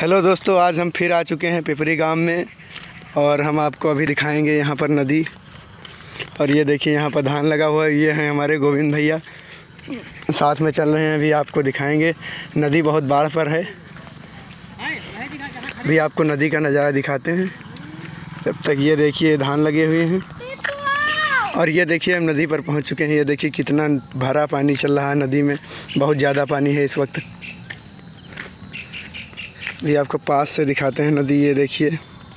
Hello दोस्तों, आज हम फिर आ चुके हैं पिपरी गांव में और हम आपको अभी दिखाएंगे यहाँ पर नदी। और ये देखिए यहाँ पर धान लगा हुआ है। ये हैं हमारे गोविंद भैया, साथ में चल रहे हैं। अभी आपको दिखाएंगे, नदी बहुत बाढ़ पर है। अभी आपको नदी का नज़ारा दिखाते हैं। तब तक ये देखिए धान लगे हुए हैं। और ये देखिए हम नदी पर पहुँच चुके हैं। ये देखिए कितना भरा पानी चल रहा है नदी में, बहुत ज़्यादा पानी है इस वक्त। भी आपको पास से दिखाते हैं नदी, ये देखिए।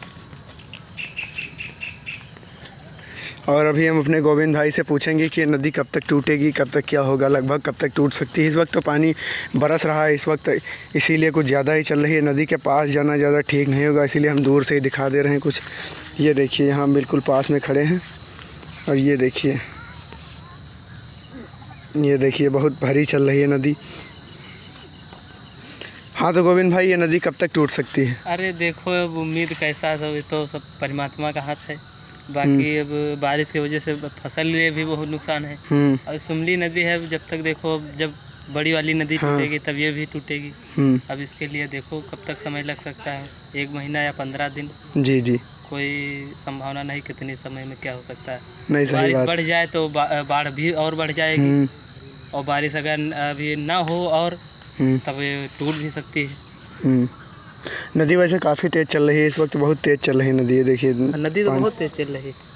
और अभी हम अपने गोविंद भाई से पूछेंगे कि नदी कब तक टूटेगी, कब तक क्या होगा, लगभग कब तक टूट सकती है। इस वक्त तो पानी बरस रहा है इस वक्त, इसीलिए कुछ ज़्यादा ही चल रही है। नदी के पास जाना ज़्यादा ठीक नहीं होगा, इसीलिए हम दूर से ही दिखा दे रहे हैं कुछ। ये देखिए यहाँ बिल्कुल पास में खड़े हैं। और ये देखिए बहुत भारी चल रही है नदी। हाँ तो गोविंद भाई, ये नदी कब तक टूट सकती है? अरे देखो, अब उम्मीद कैसा सब, तो सब परमात्मा का हाथ है। बाकी अब बारिश की वजह से फसल में भी बहुत नुकसान है। और सुमली नदी है, जब तक देखो, जब बड़ी वाली नदी टूटेगी तब ये भी टूटेगी। अब इसके लिए देखो कब तक समय लग सकता है, 1 महीना या 15 दिन। जी, कोई संभावना नहीं कितनी समय में क्या हो सकता है। नहीं, बारिश बढ़ जाए तो बाढ़ भी और बढ़ जाएगी। और बारिश अगर अभी ना हो और तब ये टूट भी सकती है। नदी वैसे काफ़ी तेज़ चल रही है इस वक्त, बहुत तेज़ चल रही है नदी। ये देखिए नदी तो बहुत तेज़ चल रही है।